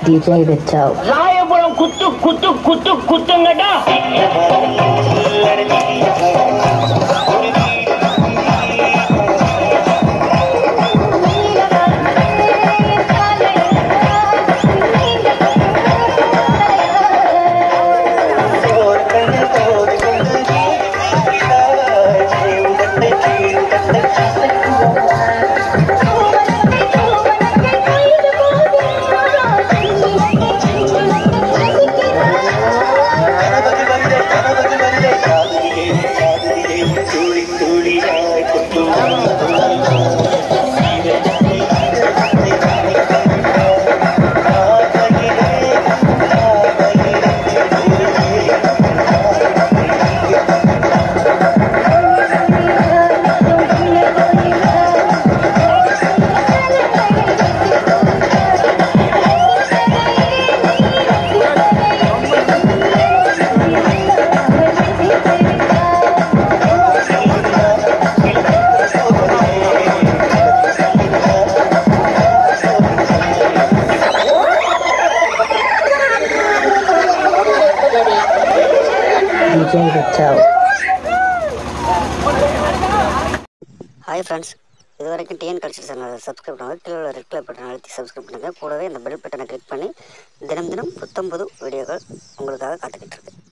DJ Vichau. Royapuram குத்து குத்து குத்து குத்துங்கடா. DJ Vichau. ஹாய் ஃப்ரெண்ட்ஸ், இது வரைக்கும் டிஎன் கல்ச்சர் சேனலை சப்ஸ்கிரைப் பண்ணுங்கள். கீழே உள்ள ரெட் கலர் பட்டனை அழுத்தி சப்ஸ்கிரைப் பண்ணுங்கள். கூடவே இந்த பெல் பட்டனை கிளிக் பண்ணி தினம் தினம் புத்தம் புது வீடியோக்கள் உங்களுக்காக காத்துக்கிட்டு இருக்கு.